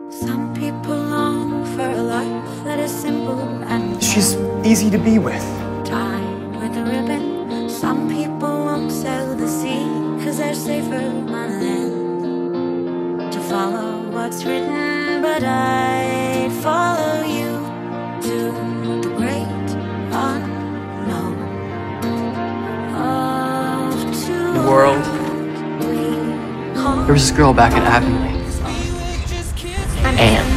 Some people long for a life that is simple and she's easy to be with. tied with a ribbon. Some people won't sail the sea, cause they're safer on land. To follow what's written, but I'd follow you to the great unknown. Off to The world. There was this girl back in Avonlea. Anne.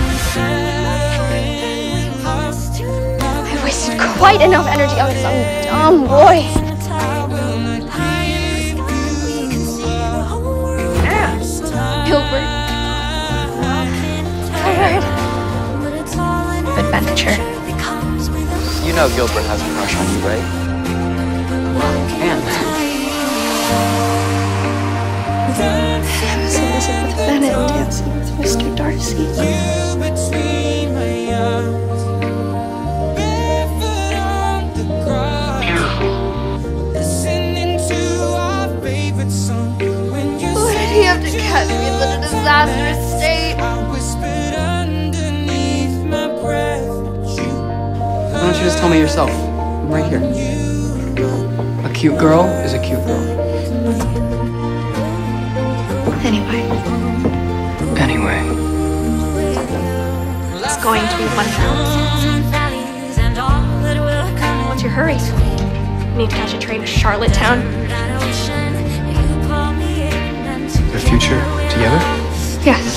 I wasted quite enough energy on some dumb boy. Gilbert. Tired. Adventure. You know Gilbert has a crush on you, right? Anne. I was innocent with Bennett, dancing with Mr. Darcy. Why did he have to catch me in such a disastrous state? Why don't you just tell me yourself? I'm right here. A cute girl is a cute girl. Anyway, it's going to be fun now. What's your hurry? Need to catch a train to Charlottetown. The future together? Yes.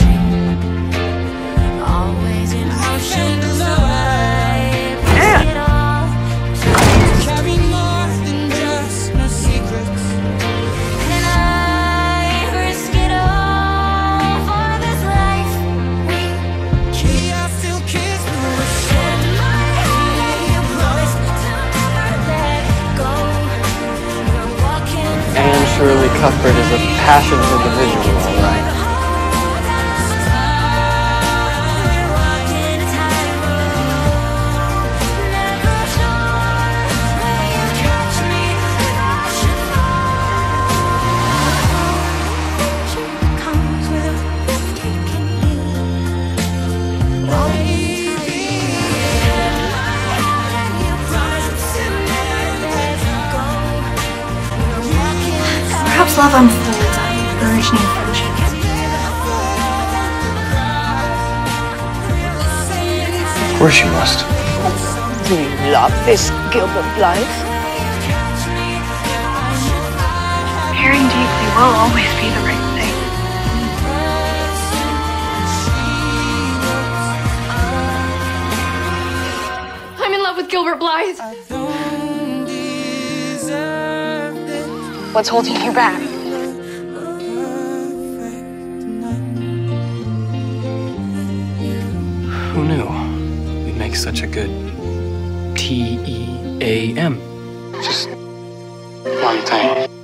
Shirley-Cuthbert is a passionate individual, all right. Perhaps love unfolds out of burgeoning friendship. Of course you must. Do you love this Gilbert Blythe? Caring deeply will always be the right thing. I'm in love with Gilbert Blythe. What's holding you back? Who knew we'd make such a good TEAM? Just one thing.